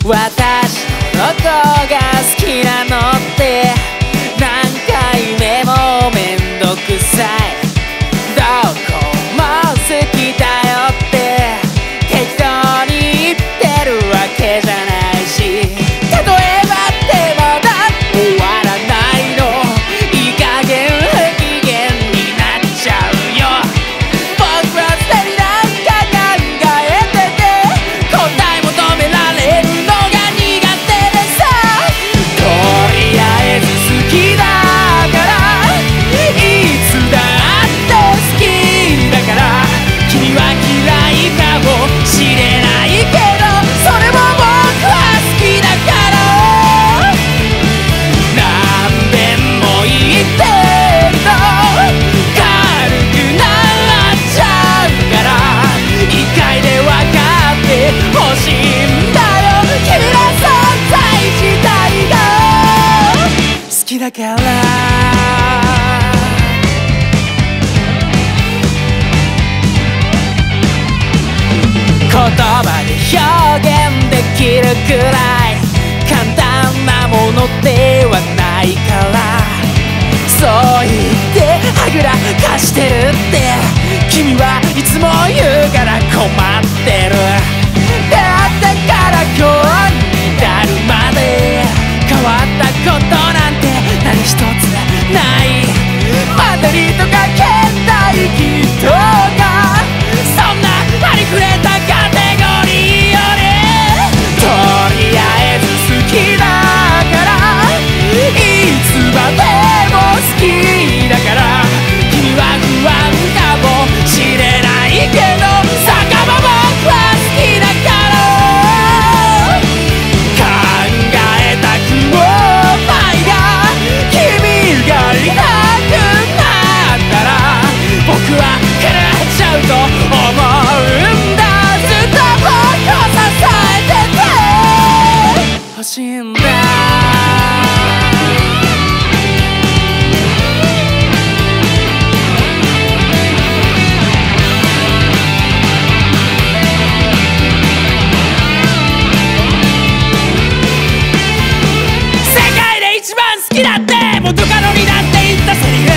私のことが好きなのって何回目もめんどくさい、どこも好きだよって適当に言ってるわけじゃないし、例えばってまだ終わらないの、いい加減不機嫌になっちゃうよ。僕はすでになんか考えてて答え求められるのが苦手でさ、とりあえず好きだからいつだって好きだから、君は嫌いかもしれないけどそれも僕は好きだから、何遍も言ってると軽くなっちゃうから、一回で分かってほしいんだよ、君の存在自体が好きだから。言葉で表現できるくらい簡単なものではないから、そう言ってはぐらかしてるって君はいつも言うから困ってる。出会ってから今日に至るまで変わったことなんて何一つない。バッテリーとか携帯機とかそんなありふれたカテゴリーよね。とりあえず好きだからいつまでも好きだから、君は不安かもしれないけど酒場僕は好きだから、考えたくもないが君がいなくなったら僕は狂っちゃうと思うんだ。ずっと僕を支えててほしいんだ。世界で一番好きだって元カノにだって言ったセリフ